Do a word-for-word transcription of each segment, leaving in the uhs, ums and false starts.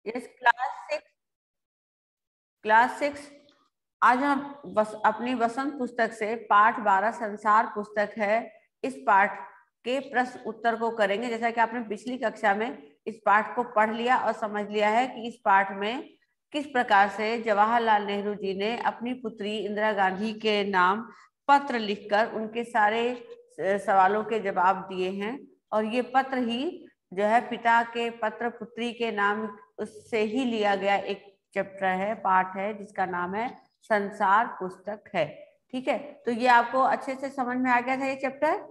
Yes class six class six आज हम बस अपनी वसंत पुस्तक से पाठ बारह संसार पुस्तक है, इस पाठ के प्रश्न उत्तर को करेंगे। जैसा कि आपने पिछली कक्षा में इस पाठ को पढ़ लिया और समझ लिया है कि इस पाठ में किस प्रकार से जवाहरलाल नेहरू जी ने अपनी पुत्री इंदिरा गांधी के नाम पत्र लिखकर उनके सारे सवालों के जवाब दिए हैं। और ये पत्र ही जो है पिता के पत्र पुत्री के नाम उससे ही लिया गया एक चैप्टर है, पाठ है, जिसका नाम है संसार पुस्तक है। ठीक है, तो ये आपको अच्छे से समझ में आ गया था ये चैप्टर?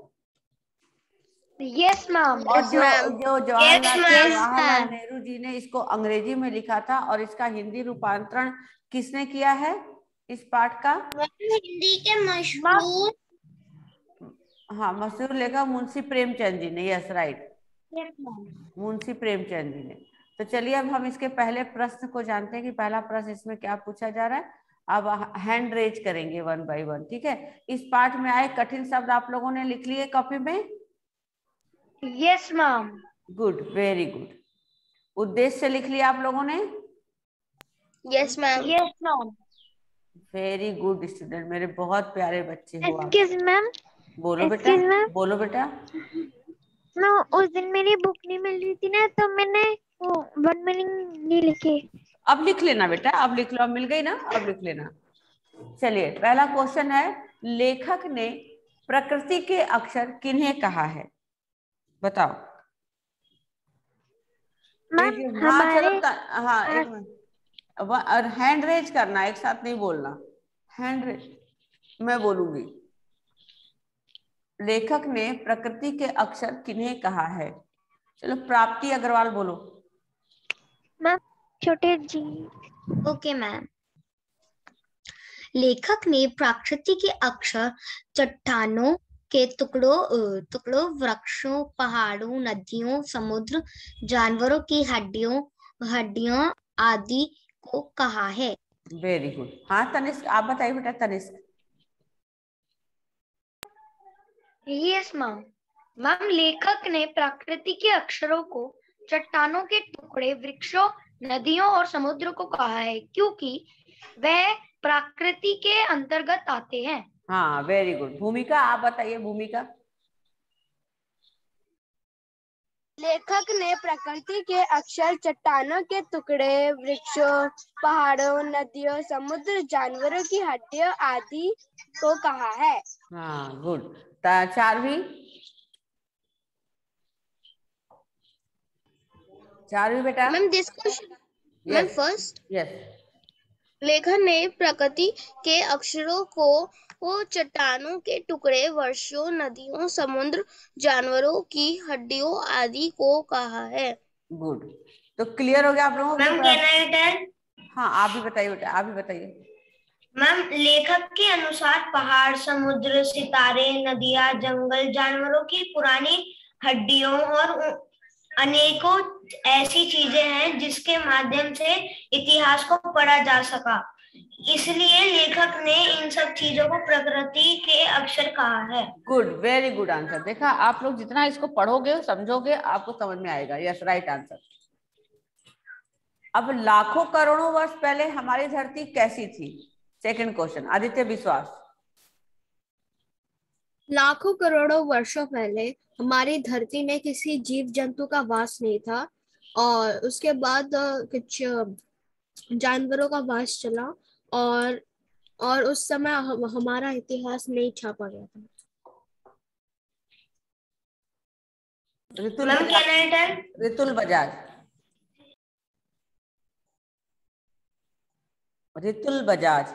Yes ma'am. और जो जो जवाहरलाल जवाहरलाल नेहरू जी ने इसको अंग्रेजी में लिखा था और इसका हिंदी रूपांतरण किसने किया है इस पाठ का? हिंदी के मशहूर, हाँ, मशहूर लेखक मुंशी प्रेमचंद जी ने। यस राइट, मुंशी प्रेमचंद जी ने। तो चलिए अब हम इसके पहले प्रश्न को जानते हैं कि पहला प्रश्न इसमें क्या पूछा जा रहा है। अब हैंड रेज करेंगे वन बाय वन। ठीक है, इस पाठ में आए कठिन शब्द आप लोगों ने लिख लिए कॉपी में? Yes ma'am. Good, very good. उद्देश्य लिख लिया आप लोगों ने? Yes ma'am. Yes ma'am. Very good student, मेरे बहुत प्यारे बच्चे हो आप। Excuse ma'am. बोलो बेटा, बोलो बेटा। मैं उस दिन मेरी बुक नहीं मिल रही थी ना, तो मैंने वो वन मीनिंग नहीं लिखी। अब लिख लेना बेटा, अब लिख लो, अब मिल गई ना, अब लिख लेना। चलिए पहला क्वेश्चन है, लेखक ने प्रकृति के अक्षर किन्हें कहा है? बताओ। मैम हाँ हमारे चलो, हाँ एक मिनट, और हैंड रेज करना, एक साथ नहीं बोलना। हैंड रेज मैं बोलूंगी। लेखक ने प्रकृति के अक्षर किन्हें कहा है? चलो प्राप्ति अग्रवाल बोलो। मैम छोटे जी। Okay ma'am. लेखक ने प्रकृति के अक्षर चट्टानों के टुकड़ों टुकड़ों वृक्षों, पहाड़ों, नदियों, समुद्र, जानवरों की हड्डियों हड्डियों आदि को कहा है। Very good. हाँ तनिष्क, आप बताइए बेटा। तनिष्क। Yes ma'am. मैम लेखक ने प्रकृति के अक्षरों को चट्टानों के टुकड़े, वृक्षों, नदियों और समुद्र को कहा है क्योंकि वह प्रकृति के अंतर्गत आते हैं। हाँ वेरी गुड। भूमिका आप बताइए, भूमिका। लेखक ने प्रकृति के अक्षर चट्टानों के टुकड़े, वृक्षों, पहाड़ों, नदियों, समुद्र, जानवरों की हड्डियों आदि को कहा है। हाँ गुड। चारवी चारवी बेटा। Ma'am this question, ma'am first. Yes. लेखक ने प्रकृति के अक्षरों को वो चट्टानों के टुकड़े, वर्षों, नदियों, समुद्र, जानवरों की हड्डियों आदि को कहा है। गुड। तो क्लियर हो गया आप लोगों को? Ma'am can I tell? हाँ आप भी बताइए बेटा, आप भी बताइए। मैम लेखक के अनुसार पहाड़, समुद्र, सितारे, नदियां, जंगल, जानवरों की पुरानी हड्डियों और अनेकों ऐसी चीजें हैं जिसके माध्यम से इतिहास को पढ़ा जा सका, इसलिए लेखक ने इन सब चीजों को प्रकृति के अक्षर कहा है। Good, very good answer. देखा, आप लोग जितना इसको पढ़ोगे समझोगे आपको समझ में आएगा। Yes right answer. अब लाखों करोड़ों वर्ष पहले हमारी धरती कैसी थी? सेकंड क्वेश्चन, आदित्य विश्वास। लाखों करोड़ों वर्षों पहले हमारी धरती में किसी जीव जंतु का वास नहीं था, और उसके बाद कुछ जानवरों का वास चला, और और उस समय हम, हमारा इतिहास नहीं छापा गया था। ऋतुल बजाज। ऋतुल बजाज ऋतुल बजाज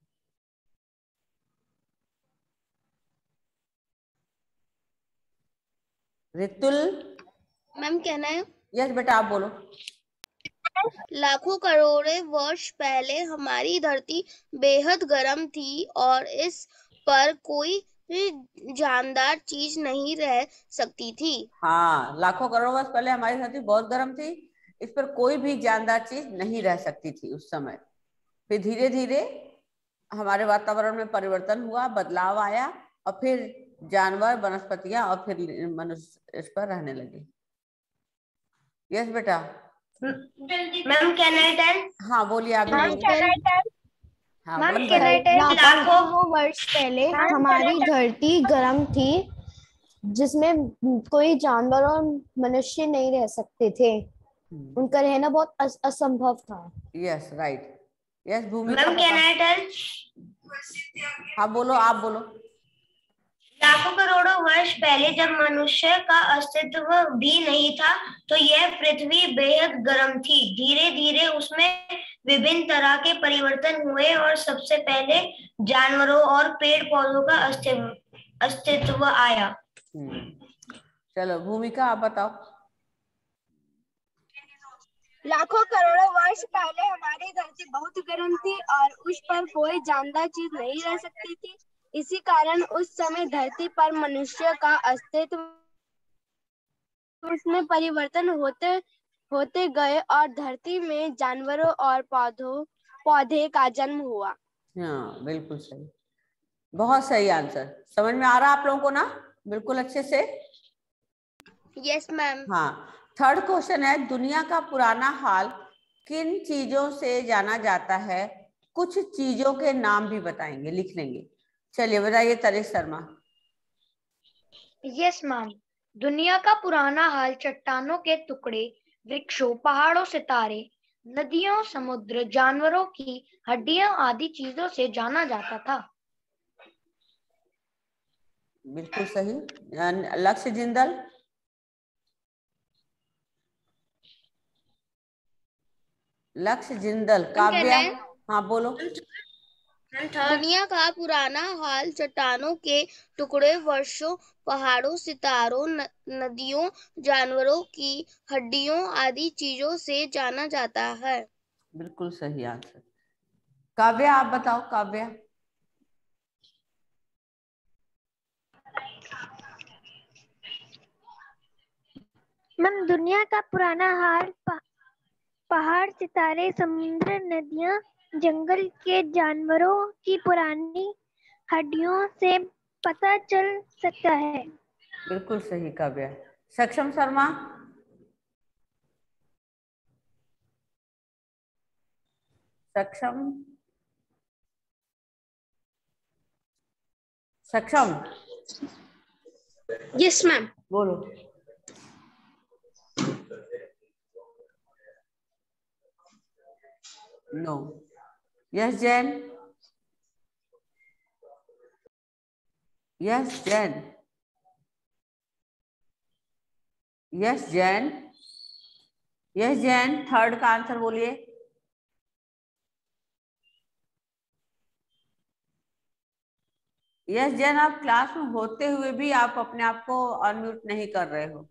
ऋतुल। मैम कहना है? यस बेटा आप बोलो। लाखों करोड़ों वर्ष पहले हमारी धरती बेहद गर्म थी और इस पर कोई जानदार चीज नहीं रह सकती थी। हाँ, लाखों करोड़ वर्ष पहले हमारी धरती बहुत गर्म थी, इस पर कोई भी जानदार चीज नहीं रह सकती थी उस समय। फिर धीरे धीरे हमारे वातावरण में परिवर्तन हुआ, बदलाव आया, और फिर जानवर, वनस्पतियां और फिर मनुष्य इस पर रहने लगे। यस बेटा। Ma'am can I tell? हाँ बोलिए आप भी बोलिए। हाँ ma'am one can by I tell? लाखों लाखों वर्ष पहले हमारी धरती गर्म थी, जिसमें कोई जानवर और मनुष्य नहीं रह सकते थे। हम्म, उनका रहना बहुत अस- असंभव था। Yes right. Yes Bhumika ma'am can बताओ। I tell? हाँ बोलो, आप बोलो। लाखों करोड़ों वर्ष पहले जब मनुष्य का अस्तित्व भी नहीं था, तो यह पृथ्वी बेहद गर्म थी। धीरे धीरे उसमें विभिन्न तरह के परिवर्तन हुए और सबसे पहले जानवरों और पेड़ पौधों का अस्तित्व अस्तित्व आया। हम्म, चलो भूमिका आप बताओ। लाखों करोड़ों वर्ष पहले हमारी धरती बहुत गर्म थी और उस पर कोई जानदार चीज नहीं रह सकती थी। इसी कारण उस समय धरती पर मनुष्य का अस्तित्व, उसमें परिवर्तन होते होते गए और धरती में जानवरों और पौधों पौधे का जन्म हुआ। हाँ बिल्कुल सही, बहुत सही आंसर। समझ में आ रहा आप लोगों को ना बिल्कुल अच्छे से? Yes ma'am. हाँ, थर्ड क्वेश्चन है, दुनिया का पुराना हाल किन चीजों से जाना जाता है? कुछ चीजों के नाम भी बताएंगे, लिख लेंगे। चलिए बताइए तरेश शर्मा। यस मैम, दुनिया का पुराना हाल चट्टानों के टुकड़े, वृक्षों, पहाड़ों, सितारे, नदियों, समुद्र, जानवरों की हड्डियां आदि चीजों से जाना जाता था। बिल्कुल सही। लक्ष्य जिंदल। लक्ष्य जिंदल। काव्या हाँ बोलो। दुनिया का पुराना हाल चट्टानों के टुकड़े, वर्षों, पहाड़ों, सितारों, न, नदियों, जानवरों की हड्डियों आदि चीजों से जाना जाता है। बिल्कुल सही आंसर। काव्या आप बताओ। काव्या। मैम, दुनिया का पुराना हाल पहाड़, सितारे, समुद्र, नदियां, जंगल के जानवरों की पुरानी हड्डियों से पता चल सकता है। बिल्कुल सही काव्या। सक्षम शर्मा। सक्षम। सक्षम। Yes ma'am. बोलो। No. Yes Jain. Yes Jain. Yes Jain. Yes Jain, third का आंसर बोलिए। यस जैन, आप क्लास में होते हुए भी आप अपने आप को अनम्यूट नहीं कर रहे हो,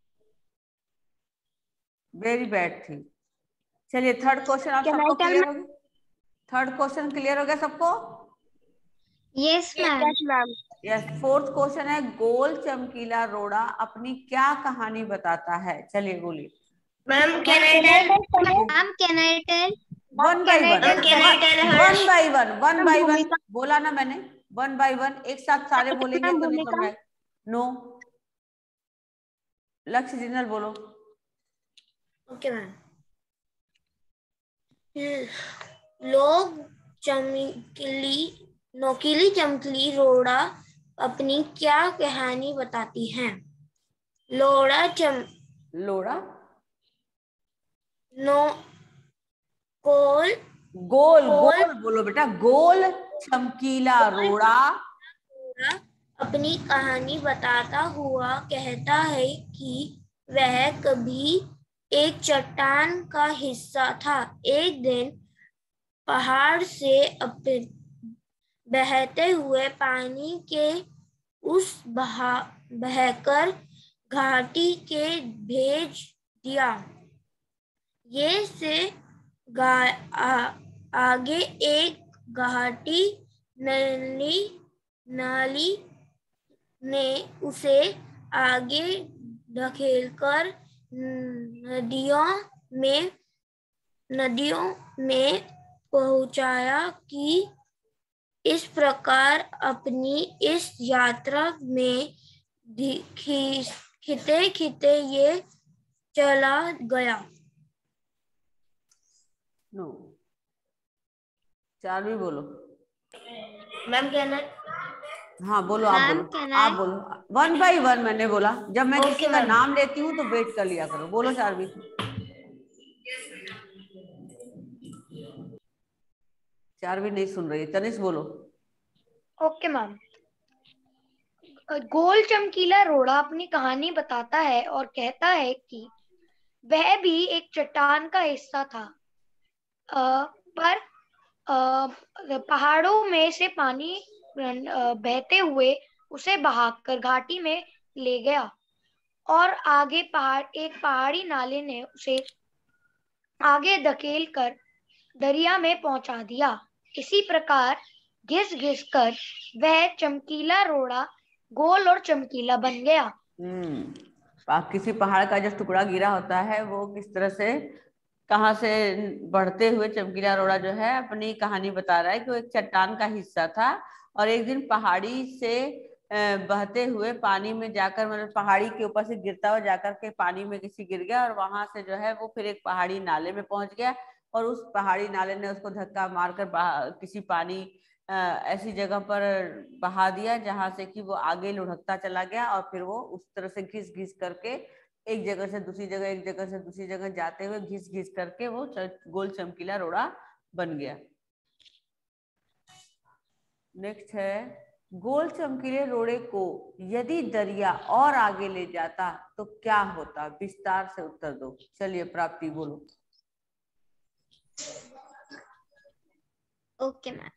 वेरी बैड थी। चलिए थर्ड क्वेश्चन आप सबको क्लियर हो गया? थर्ड क्वेश्चन क्लियर हो गया सबको? Yes ma'am. Yes. Fourth question है, गोल चमकीला रोड़ा अपनी क्या कहानी बताता है? चलिए बोलिए। Ma'am can I tell? Ma'am can I tell? One by one, Can I tell her? One by one, one by one बोला ना मैंने, वन बाई वन एक साथ सारे बोलेंगे तो नहीं समझ आएगा। नो। लक्ष्य जिंदल बोलो। Okay ma'am. लोग चमकीली नोकीली चमकीली रोड़ा अपनी क्या कहानी बताती हैं? लोड़ा चम लोड़ा नो गोल गोल गोल बोलो बेटा, गोल चमकीला रोड़ा अपनी कहानी बताता हुआ कहता है कि वह कभी एक चट्टान का हिस्सा था। एक दिन पहाड़ से अपने बहते हुए पानी के उस बहा बहकर घाटी के भेज दिया। ये से गा, आ, आगे एक घाटी नली नाली ने उसे आगे धकेलकर नदियों में नदियों में पहुंचाया कि इस प्रकार अपनी इस यात्रा में खींचते खींचते ये चला गया। नो। चारवी बोलो। मैम कहना हाँ बोलो, आप मैम, बोलो, can आप I? बोलो। वन बाई वन मैंने बोला, जब मैं Okay, किसी का मैम। नाम लेती हूँ तो वेट कर लिया करो। बोलो चारवी। चारवी नहीं सुन रही है। तनिष बोलो। Okay ma'am. गोल चमकीला रोड़ा अपनी कहानी बताता है और कहता है कि वह भी एक चट्टान का हिस्सा था, अ, पर अ, पहाड़ों में से पानी अ, बहते हुए उसे बहाकर घाटी में ले गया और आगे पहाड़ एक पहाड़ी नाले ने उसे आगे धकेल कर दरिया में पहुंचा दिया। इसी प्रकार घिस घिस कर वह चमकीला रोड़ा गोल और चमकीला बन गया। हम्म पा- किसी पहाड़ का जब टुकड़ा गिरा होता है, वो किस तरह से, कहाँ से बढ़ते हुए चमकीला रोड़ा जो है अपनी कहानी बता रहा है कि वो एक चट्टान का हिस्सा था और एक दिन पहाड़ी से अ, बहते हुए पानी में जाकर, मतलब पहाड़ी के ऊपर से गिरता हुआ जाकर के पानी में किसी गिर गया और वहां से जो है वो फिर एक पहाड़ी नाले में पहुंच गया और उस पहाड़ी नाले ने उसको धक्का मारकर किसी पानी अ, ऐसी जगह पर बहा दिया जहां से कि वो आगे लुढ़कता चला गया और फिर वो उस तरह से घिस घिस करके एक जगह से दूसरी जगह, एक जगह से दूसरी जगह जाते हुए घिस घिस करके वो गोल चमकीला रोड़ा बन गया। नेक्स्ट है, गोल चमकीले रोड़े को यदि दरिया और आगे ले जाता तो क्या होता? विस्तार से उत्तर दो। चलिए प्राप्ति बोलो। Okay ma'am.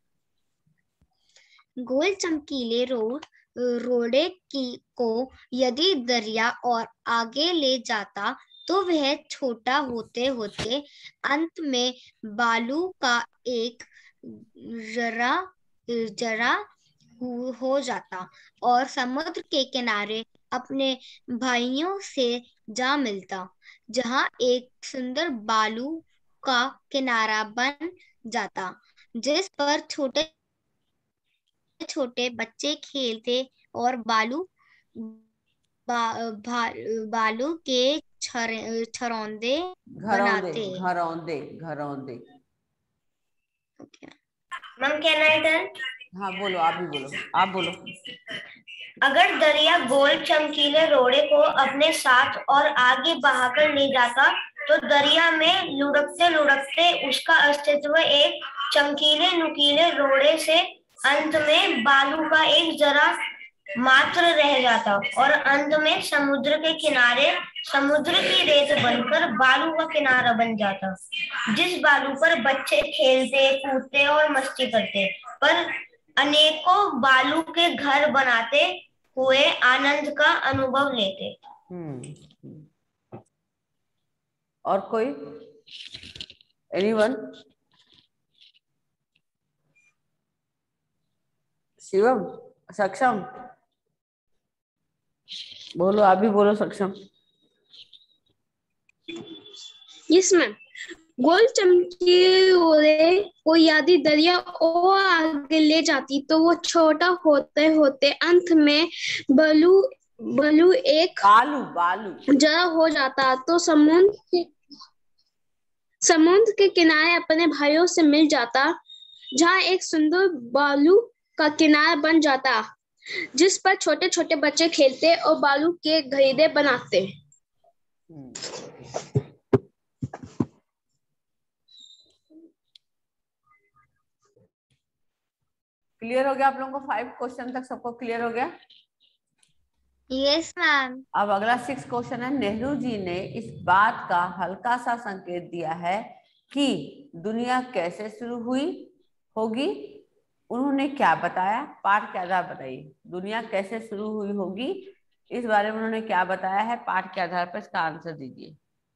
गोल चमकीले रोड रोड़े की को यदि दरिया और आगे ले जाता तो वह छोटा होते होते अंत में बालू का एक जरा जरा हो जाता और समुद्र के किनारे अपने भाइयों से जा मिलता, जहां एक सुंदर बालू का किनारा बन जाता जिस पर छोटे छोटे बच्चे खेलते और बालू बा, बा, बालू के छर, छरौंदे बनाते। घरौंदे घरौंदे। मैम कहना है टर्न। हाँ बोलो, आप भी बोलो, आप बोलो। अगर दरिया गोल चमकीले रोड़े को अपने साथ और आगे बहाकर ले जाता तो दरिया में लुढ़कते लुढ़कते उसका अस्तित्व एक चमकीले नुकीले रोड़े से अंत में बालू का एक जरा मात्र रह जाता और अंत में समुद्र के किनारे समुद्र की रेत बनकर बालू का किनारा बन जाता, जिस बालू पर बच्चे खेलते कूदते और मस्ती करते, पर अनेकों बालू के घर बनाते हुए आनंद का अनुभव लेते। हम्म और कोई? एनीवन? शिवम? सक्षम बोलो, आप भी बोलो सक्षम। Yes ma'am. गोल चमकीले रोड़े को यदि दरिया और आगे ले जाती तो वो छोटा होते होते अंत में बालू बालू एक बालू बालू जरा हो जाता तो समुद्र के समुद्र के किनारे अपने भाइयों से मिल जाता, जहाँ एक सुंदर बालू का किनारा बन जाता जिस पर छोटे छोटे बच्चे खेलते और बालू के घड़े बनाते। क्लियर हो गया आप लोगों को? फाइव क्वेश्चन तक सबको क्लियर हो गया? Yes ma'am. अब अगला सिक्स क्वेश्चन है। नेहरू जी ने इस बात का हल्का सा संकेत दिया है कि दुनिया कैसे शुरू हुई होगी। उन्होंने क्या बताया? पाठ के आधार बताइए। दुनिया कैसे शुरू हुई होगी, इस बारे में उन्होंने क्या बताया है? पाठ के आधार पर इसका आंसर दीजिए।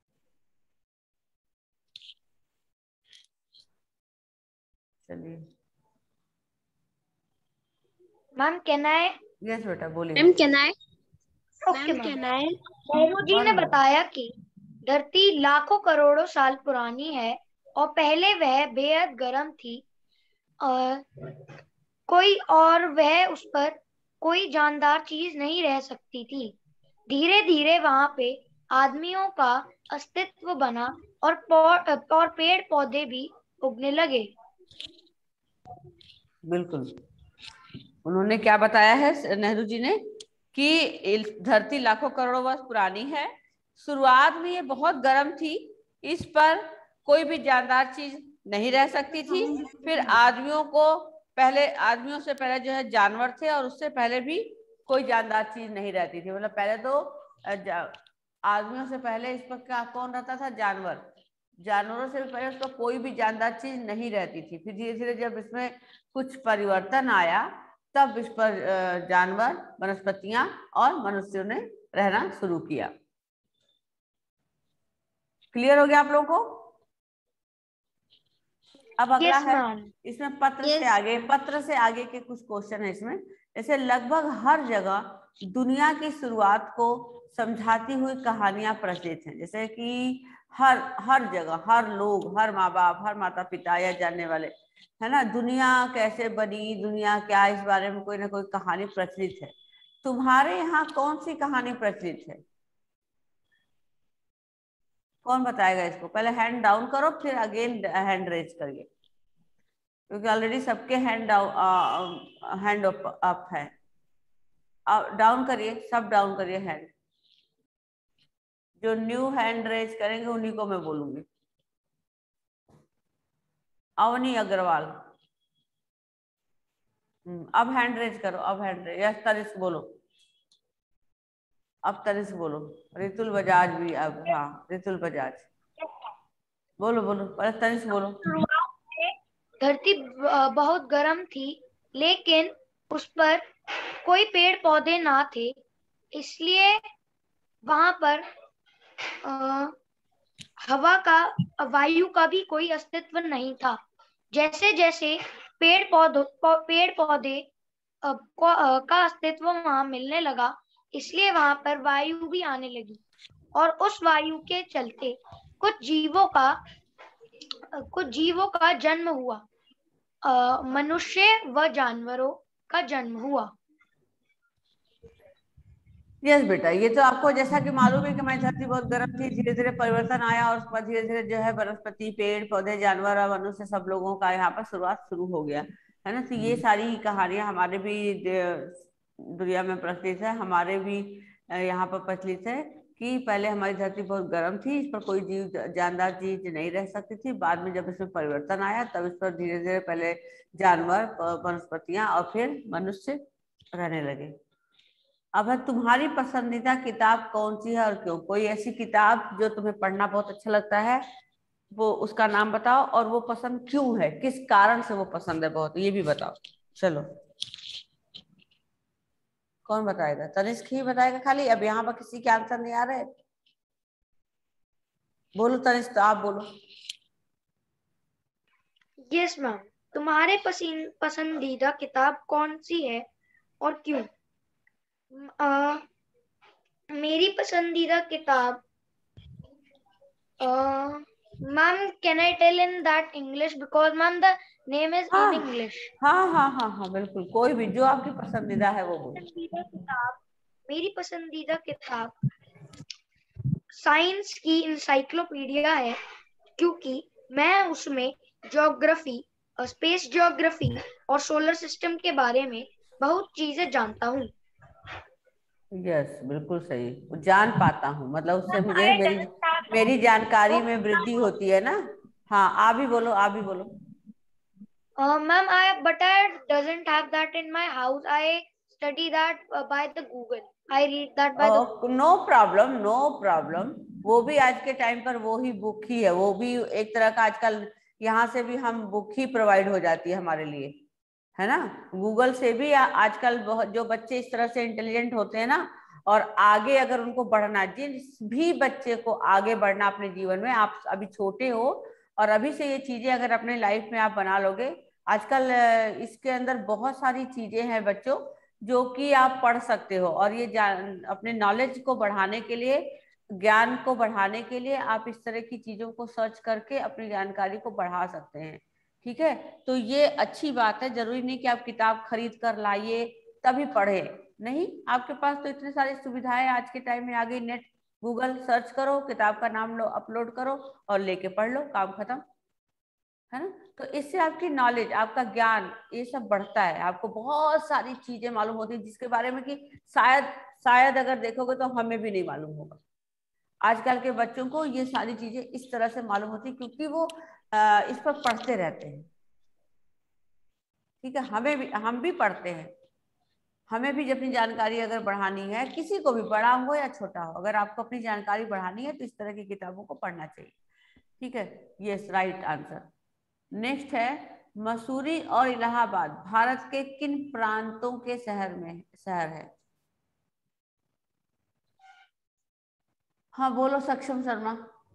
चलिए मैम कहना है। यस बेटा बोलिए। Ma'am can I? Okay ma'am can I? Nehru ji ने बताया कि धरती लाखों करोड़ों साल पुरानी है और पहले वह बेहद गर्म थी और कोई और वह उस पर कोई जानदार चीज नहीं रह सकती थी। धीरे धीरे वहां पे आदमियों का अस्तित्व बना और पौ- और पेड़ पौधे भी उगने लगे। बिल्कुल, उन्होंने क्या बताया है नेहरू जी ने कि धरती लाखों करोड़ों वर्ष पुरानी है। शुरुआत में ये बहुत गर्म थी, इस पर कोई भी जानदार चीज नहीं रह सकती थी। फिर आदमियों को पहले आदमियों से पहले जो है जानवर थे, और उससे पहले भी कोई जानदार चीज नहीं रहती थी। मतलब पहले तो आदमियों से पहले इस पर क्या कौन रहता था? जानवर। जानवरों से पहले उस पर कोई भी जानदार चीज नहीं रहती थी। फिर धीरे धीरे जब इसमें कुछ परिवर्तन आया, तब इस पर जानवर, वनस्पतियां और मनुष्यों ने रहना शुरू किया। क्लियर हो गया आप लोगों को? अब अगला yes, है इसमें पत्र yes. से आगे पत्र से आगे के कुछ क्वेश्चन है इसमें। जैसे लगभग हर जगह दुनिया की शुरुआत को समझाती हुई कहानियां प्रचलित हैं। जैसे कि हर हर जगह हर लोग, हर माँ बाप, हर माता पिता या जानने वाले, है ना, दुनिया कैसे बनी, दुनिया क्या, इस बारे में कोई ना कोई कहानी प्रचलित है। तुम्हारे यहाँ कौन सी कहानी प्रचलित है? कौन बताएगा इसको? पहले हैंड डाउन करो, फिर अगेन हैंड रेज करिए, क्योंकि ऑलरेडी सबके हैंड डाउन हैंड अप है। डाउन करिए, सब डाउन करिए हैंड। जो न्यू हैंड रेज करेंगे उन्हीं को मैं बोलूंगी। अवनी अग्रवाल, अब हैंड रेज करो, अब हैंड रेज। यस तनिष्क बोलो, अब तनिष्क बोलो। रितुल बजाज भी, अब हाँ रितुल बजाज बोलो बोलो, पहले तनिष्क बोलो। धरती बहुत गर्म थी, लेकिन उस पर कोई पेड़ पौधे ना थे, इसलिए वहां पर आ, हवा का, वायु का भी कोई अस्तित्व नहीं था। जैसे जैसे पेड़ पौधों पेड़ पौधे का अस्तित्व वहां मिलने लगा, इसलिए वहां पर वायु भी आने लगी, और उस वायु के चलते कुछ जीवों का कुछ जीवों का जन्म हुआ। मनुष्य व जानवरों का जन्म हुआ। यस yes, बेटा, ये तो आपको जैसा कि मालूम है कि हमारी धरती बहुत गर्म थी, धीरे धीरे परिवर्तन आया, और उसके बाद धीरे धीरे जो है वनस्पति, पेड़ पौधे, जानवर और मनुष्य सब लोगों का यहाँ पर शुरुआत शुरू हो गया, है ना। तो ये सारी कहानियां हमारे भी दुनिया में प्रचलित है, हमारे भी यहाँ पर प्रचलित है कि पहले हमारी धरती बहुत गर्म थी, इस पर कोई जीव जानदार चीज नहीं रह सकती थी। बाद में जब इसमें परिवर्तन आया, तब इस पर धीरे धीरे पहले जानवर, वनस्पतियां और फिर मनुष्य रहने लगे। अब है तुम्हारी पसंदीदा किताब कौन सी है और क्यों? कोई ऐसी किताब जो तुम्हें पढ़ना बहुत अच्छा लगता है, वो उसका नाम बताओ, और वो पसंद क्यों है, किस कारण से वो पसंद है बहुत, ये भी बताओ। चलो कौन बताएगा? तनिष्क ही बताएगा खाली? अब यहाँ पर किसी के आंसर नहीं आ रहे? बोलो तनिष्क, तो आप बोलो। यस मैम, तुम्हारे पसंदीदा किताब कौन सी है और क्यों? Uh, मेरी पसंदीदा किताब, ma'am can I tell in that English, because ma'am the name is in English. हाँ हाँ हाँ हाँ बिल्कुल, कोई भी जो आपकी पसंदीदा है वो बोलो। पसंदीदा किताब, मेरी पसंदीदा किताब साइंस की इंसाइक्लोपीडिया है, क्योंकि मैं उसमें ज्योग्राफी, स्पेस ज्योग्राफी और सोलर सिस्टम के बारे में बहुत चीजें जानता हूँ। यस yes, बिल्कुल सही, जान पाता हूँ, मतलब उससे मुझे मेरी मेरी जानकारी में वृद्धि होती है ना। हाँ आप भी बोलो, आप भी बोलो। Ma'am I but I doesn't have that in my house, I study that by the Google, I read that by the. No problem, no problem, वो भी आज के टाइम पर वो ही बुक ही है, वो भी एक तरह का आजकल यहाँ से भी हम बुक ही प्रोवाइड हो जाती है हमारे लिए, है ना। गूगल से भी आजकल बहुत, जो बच्चे इस तरह से इंटेलिजेंट होते हैं ना, और आगे अगर उनको बढ़ना, जिस भी बच्चे को आगे बढ़ना अपने जीवन में, आप अभी छोटे हो और अभी से ये चीजें अगर अपने लाइफ में आप बना लोगे, आजकल इसके अंदर बहुत सारी चीजें हैं बच्चों जो कि आप पढ़ सकते हो, और ये जान अपने नॉलेज को बढ़ाने के लिए, ज्ञान को बढ़ाने के लिए आप इस तरह की चीजों को सर्च करके अपनी जानकारी को बढ़ा सकते हैं। ठीक है, तो ये अच्छी बात है। जरूरी नहीं कि आप किताब खरीद कर लाइए तभी पढ़े, नहीं, आपके पास तो इतने सारी सुविधाएं आज के टाइम में आ गई, नेट गूगल सर्च करो, किताब का नाम लो, अपलोड करो और लेके पढ़ लो, काम खत्म, है ना। तो इससे आपकी नॉलेज, आपका ज्ञान, ये सब बढ़ता है, आपको बहुत सारी चीजें मालूम होती है जिसके बारे में कि शायद शायद अगर देखोगे तो हमें भी नहीं मालूम होगा। आजकल के बच्चों को ये सारी चीजें इस तरह से मालूम होती है क्योंकि वो आ, इस पर पढ़ते रहते हैं। ठीक है, हमें भी, हम भी पढ़ते हैं, हमें भी अपनी जानकारी अगर बढ़ानी है, किसी को भी, बड़ा हो या छोटा हो, अगर आपको अपनी जानकारी बढ़ानी है तो इस तरह की किताबों को पढ़ना चाहिए। ठीक है, यस, राइट आंसर। नेक्स्ट है, मसूरी और इलाहाबाद भारत के किन प्रांतों के शहर में शहर है? हाँ बोलो सक्षम शर्मा।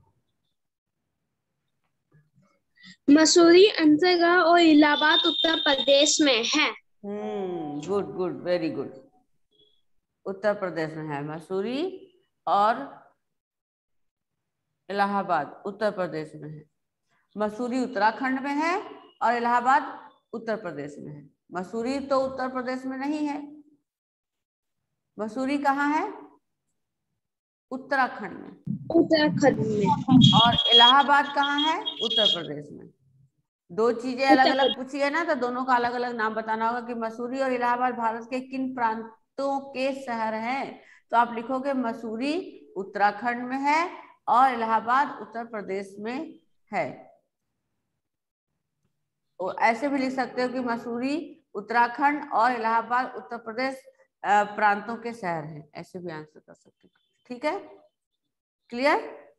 मसूरी अंतरगढ़ और इलाहाबाद उत्तर प्रदेश में है। Hmm, good good, very good. Uttar Pradesh में है मसूरी और इलाहाबाद उत्तर प्रदेश में है। मसूरी उत्तराखंड में है और इलाहाबाद उत्तर प्रदेश में है। मसूरी तो उत्तर प्रदेश में नहीं है, मसूरी कहाँ है? उत्तराखंड में। उत्तराखंड में। और इलाहाबाद कहाँ है? उत्तर प्रदेश में। दो चीजें अलग अलग पूछी है ना, तो दोनों का अलग अलग नाम बताना होगा कि मसूरी और इलाहाबाद भारत के किन प्रांतों के शहर हैं। तो आप लिखोगे मसूरी उत्तराखंड में है और इलाहाबाद उत्तर प्रदेश में है। और ऐसे भी लिख सकते हो कि मसूरी उत्तराखंड और इलाहाबाद उत्तर प्रदेश प्रांतों के शहर हैं, ऐसे भी आंसर कर सकते हो। ठीक है, clear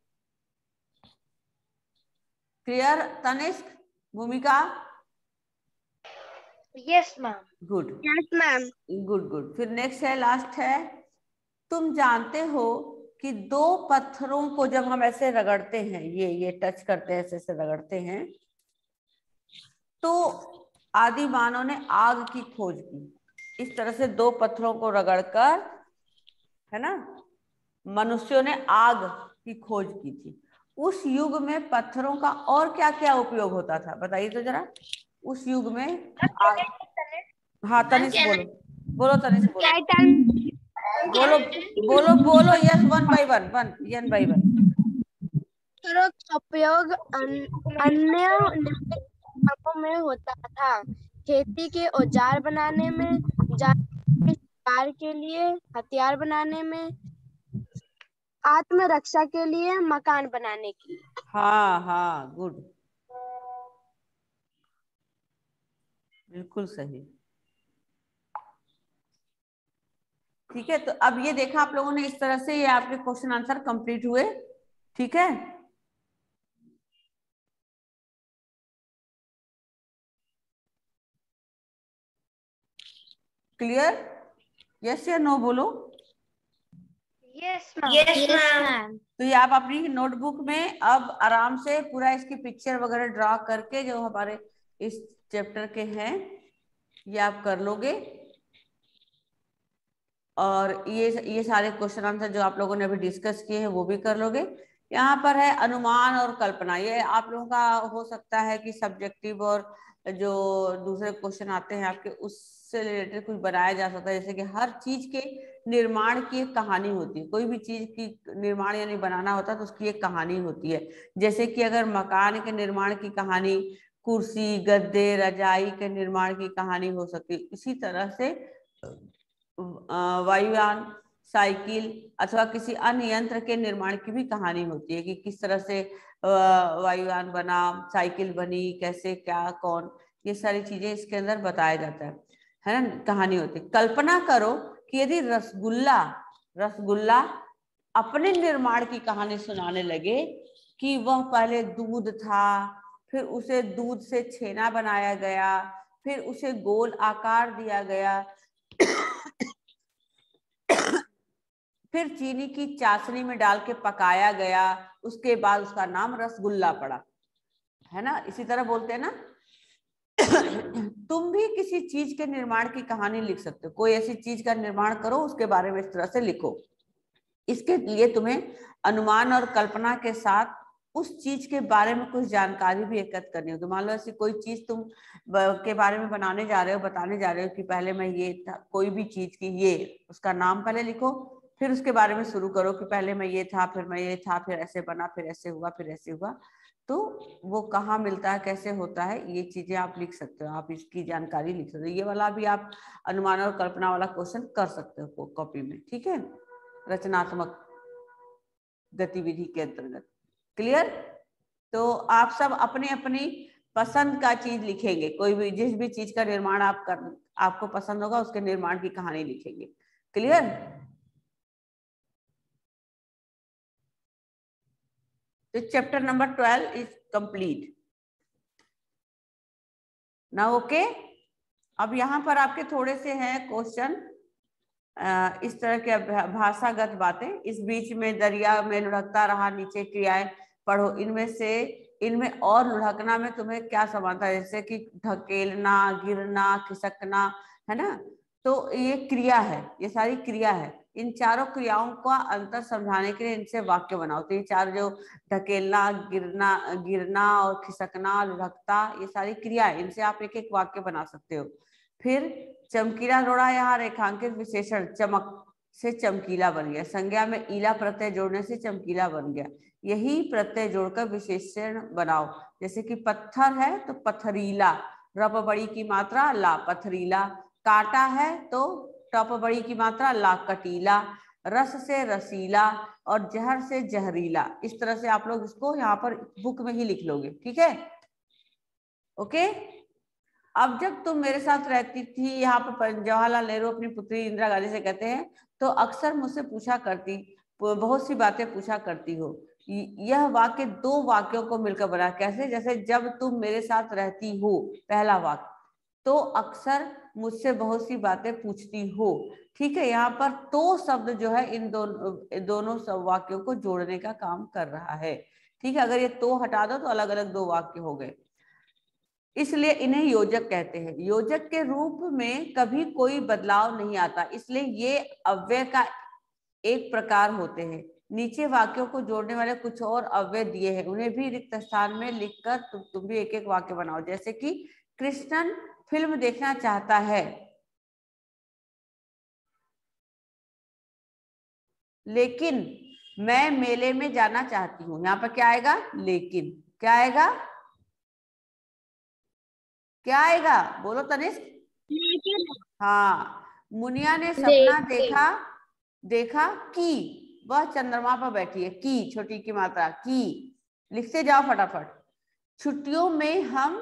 clear Tanishk, Bhumika? Yes ma'am. Good, yes ma'am. Good good. फिर नेक्स्ट है, लास्ट है, तुम जानते हो कि दो पत्थरों को जब हम ऐसे रगड़ते हैं, ये ये टच करते हैं, ऐसे ऐसे रगड़ते हैं, तो आदि मानव ने आग की खोज की। इस तरह से दो पत्थरों को रगड़कर, है ना, मनुष्यों ने आग की खोज की थी। उस युग में पत्थरों का और क्या क्या उपयोग होता था, बताइए तो जरा। उस युग में आग... हाँ तनिष्क बोलो, बोलो तनिष्क बोलो, बोलो बोलो बोलो, yes, one by one, one one by one. उपयोग अन्य कामों में होता था, खेती के औजार बनाने में, शिकार के लिए, हथियार बनाने में, आत्मरक्षा के लिए, मकान बनाने के लिए। हाँ हाँ, गुड, बिल्कुल सही। ठीक है, तो अब ये देखा आप लोगों ने, इस तरह से ये आपके क्वेश्चन आंसर कंप्लीट हुए। ठीक है, क्लियर? यस या नो बोलो। Yes ma'am. Yes ma'am. तो ये आप अपनी नोटबुक में अब आराम से पूरा इसकी पिक्चर वगैरह ड्रा करके जो हमारे इस चैप्टर के हैं ये आप कर लोगे। और ये ये सारे क्वेश्चन आंसर जो आप लोगों ने अभी डिस्कस किए हैं वो भी कर लोगे। यहाँ पर है अनुमान और कल्पना, ये आप लोगों का हो सकता है कि सब्जेक्टिव और जो दूसरे क्वेश्चन आते हैं आपके उससे रिलेटेड कुछ बनाया जा सकता है। जैसे कि हर चीज के निर्माण की एक कहानी होती है, कोई भी चीज की निर्माण यानी बनाना होता है तो उसकी एक कहानी होती है। जैसे कि अगर मकान के निर्माण की कहानी, कुर्सी, गद्दे, रजाई के निर्माण की कहानी हो सकती है, इसी तरह से वायुयान, साइकिल अथवा किसी अन्य यंत्र के निर्माण की भी कहानी होती है कि किस तरह से वायुयान बना, साइकिल बनी, कैसे, क्या, कौन, ये सारी चीजें इसके अंदर बताया जाता है, है ना, कहानी होती है। कल्पना करो कि यदि रसगुल्ला रसगुल्ला अपने निर्माण की कहानी सुनाने लगे कि वह पहले दूध था, फिर उसे दूध से छेना बनाया गया, फिर उसे गोल आकार दिया गया, फिर चीनी की चाशनी में डाल के पकाया गया, उसके बाद उसका नाम रसगुल्ला पड़ा, है ना। इसी तरह बोलते हैं ना तुम भी किसी चीज के निर्माण की कहानी लिख सकते हो, कोई ऐसी चीज का निर्माण करो, उसके बारे में इस तरह से लिखो। इसके लिए तुम्हें अनुमान और कल्पना के साथ उस चीज के बारे में कुछ जानकारी भी एकत्र करनी होगी। मान लो ऐसी कोई चीज तुम के बारे में बनाने जा रहे हो, बताने जा रहे हो कि पहले मैं ये था, कोई भी चीज की ये, उसका नाम पहले लिखो, फिर उसके बारे में शुरू करो कि पहले मैं ये था, फिर मैं ये था, फिर ऐसे बना, फिर ऐसे हुआ, फिर ऐसे हुआ। तो वो कहाँ मिलता है, कैसे होता है, ये चीजें आप लिख सकते हो, आप इसकी जानकारी लिख सकते हो। ये वाला भी आप अनुमान और कल्पना वाला क्वेश्चन कर सकते हो कॉपी में, ठीक है, रचनात्मक गतिविधि के अंतर्गत। क्लियर? तो आप सब अपनी अपनी पसंद का चीज लिखेंगे, कोई भी जिस भी चीज का निर्माण आप कर आपको पसंद होगा उसके निर्माण की कहानी लिखेंगे। क्लियर? तो chapter number twelve is complete ना। ओके, अब यहाँ पर आपके थोड़े से हैं क्वेश्चन, इस तरह के भाषागत बातें। इस बीच में दरिया में लुढ़कता रहा, नीचे क्रियाएं पढ़ो। इनमें से इनमें और लुढ़कना में तुम्हें क्या समानता है? जैसे कि ढकेलना, गिरना, खिसकना, है ना, तो ये क्रिया है, ये सारी क्रिया है। इन चारों क्रियाओं का अंतर समझाने के लिए इनसे वाक्य बनाओ। तो ये चार जो ढकेलना, गिरना गिरना और खिसकना, लुढ़कता, ये सारी क्रिया है, इनसे आप एक एक वाक्य बना सकते हो। फिर चमकीला रोड़ा, यहाँ रेखांकित विशेषण चमक से चमकीला बन गया। संज्ञा में ईला प्रत्यय जोड़ने से चमकीला बन गया। यही प्रत्यय जोड़कर विशेषण बनाओ। जैसे कि पत्थर है तो पथरीला, रप बड़ी की मात्रा ला, पथरीला। काटा है तो टप बड़ी की मात्रा ला, कटीला। रस से रसीला और जहर से जहरीला। इस तरह से आप लोग इसको यहाँ पर बुक में ही लिख लोगे, ठीक है? ओके। अब जब तुम मेरे साथ रहती थी, यहाँ पर जवाहरलाल नेहरू अपनी पुत्री इंदिरा गांधी से कहते हैं, तो अक्सर मुझसे पूछा करती, बहुत सी बातें पूछा करती हो। यह वाक्य दो वाक्यों को मिलकर बना। कैसे? जैसे जब तुम मेरे साथ रहती हो, पहला वाक्य, तो अक्सर मुझसे बहुत सी बातें पूछती हो। ठीक है, यहाँ पर तो शब्द जो है इन दोनों दोनों सब वाक्यों को जोड़ने का काम कर रहा है। ठीक है, अगर ये तो हटा दो तो अलग अलग दो वाक्य हो गए, इसलिए इन्हें योजक कहते हैं। योजक के रूप में कभी कोई बदलाव नहीं आता, इसलिए ये अव्यय का एक प्रकार होते हैं। नीचे वाक्यों को जोड़ने वाले कुछ और अव्यय दिए हैं, उन्हें भी रिक्त स्थान में लिखकर तु, तुम भी एक एक वाक्य बनाओ। जैसे कि कृष्णन फिल्म देखना चाहता है, लेकिन मैं मेले में जाना चाहती हूँ। यहाँ पर क्या आएगा? लेकिन। क्या आएगा? क्या आएगा? बोलो तनिष्क। हाँ, मुनिया ने सपना देखा देखा कि वह चंद्रमा पर बैठी है। की छोटी की मात्रा की, लिखते जाओ फटाफट। छुट्टियों में हम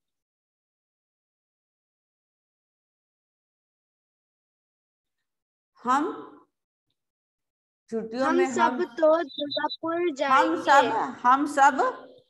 हम छुट्टियों में सब हम तो दुर्गापुर जाएंगे। हम सब हम सब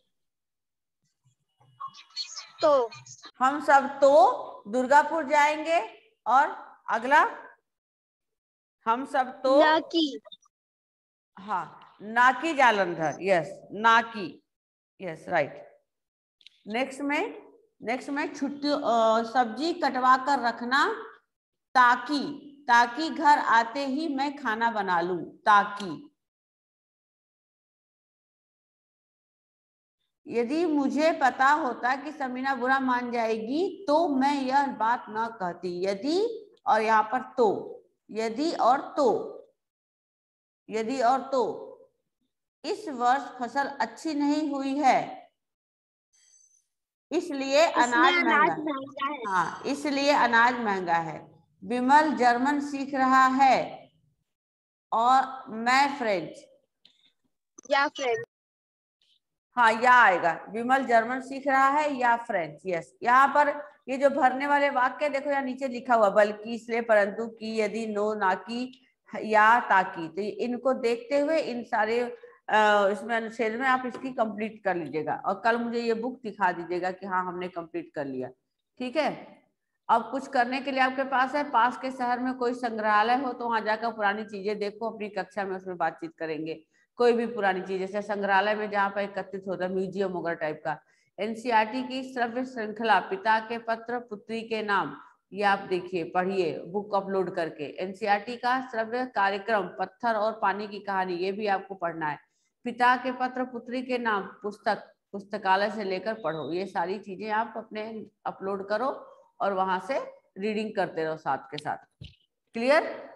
तो हम सब तो दुर्गापुर जाएंगे। और अगला, हम सब तो ना की हाँ, ना की जालंधर। यस, ना की, यस राइट। नेक्स्ट में नेक्स्ट में छुट्टी सब्जी कटवा कर रखना, ताकि ताकि घर आते ही मैं खाना बना लूं। ताकि। यदि मुझे पता होता कि समीना बुरा मान जाएगी तो मैं यह बात न कहती। यदि और यहाँ पर तो, यदि और तो, यदि और तो। इस वर्ष फसल अच्छी नहीं हुई है, इसलिए अनाज महंगा है। हाँ, इसलिए अनाज महंगा है। विमल जर्मन सीख रहा है और मैं फ्रेंच। या फ्रेंच। हाँ, या आएगा। विमल जर्मन सीख रहा है या फ्रेंच। यस, यहाँ पर ये जो भरने वाले वाक्य देखो, यहाँ नीचे लिखा हुआ बल्कि, इसलिए, परंतु, की, यदि, नो, ना की, या, ताकि। तो इनको देखते हुए इन सारे इसमें अनुच्छेद में आप इसकी कंप्लीट कर लीजिएगा और कल मुझे ये बुक दिखा दीजिएगा कि हाँ हमने कंप्लीट कर लिया। ठीक है, अब कुछ करने के लिए आपके पास है, पास के शहर में कोई संग्रहालय हो तो वहां जाकर पुरानी चीजें देखो, अपनी कक्षा में उसमें बातचीत करेंगे। कोई भी पुरानी चीज, जैसे संग्रहालय में जहाँ पर एकत्रित होता है, म्यूजियम वगैरह टाइप का। एनसीईआरटी की श्रव्य श्रृंखला पिता के पत्र पुत्री के नाम, ये आप देखिए, पढ़िए बुक अपलोड करके। एनसीईआरटी का श्रव्य कार्यक्रम पत्थर और पानी की कहानी, ये भी आपको पढ़ना है। पिता के पत्र पुत्री के नाम पुस्तक, पुस्तकालय से लेकर पढ़ो। ये सारी चीजें आप अपने अपलोड करो और वहां से रीडिंग करते रहो साथ के साथ। क्लियर?